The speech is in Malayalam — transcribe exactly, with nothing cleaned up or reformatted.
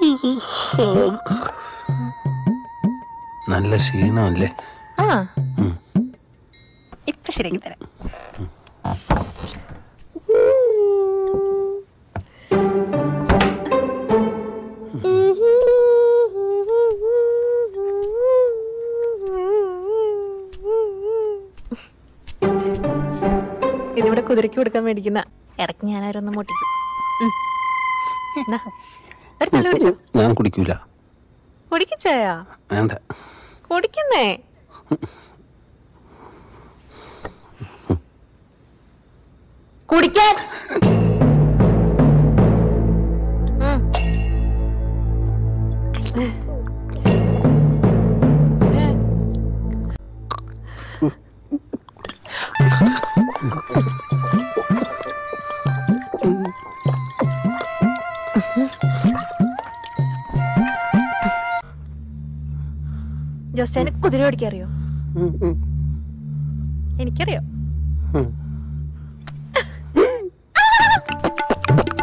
നല്ല ക്ഷീണമല്ലേ? ആ ഇപ്പൊ ശരിയാക്കി തരാം. ഇതിവിടെ കുതിരക്ക് കൊടുക്കാൻ മേടിക്കുന്ന ഇടയ്ക്ക് ഞാനാരൊന്ന് മുട്ടിക്കും. ഞാൻ കുടിക്കൂല. കുടിക്കച്ചായ വേണ്ട. കുടിക്കുന്നേ. കുടിക്കാൻ ജോസ്റ്റാന് കുതിര ഓടിക്കാൻ അറിയോ? എനിക്കറിയോ.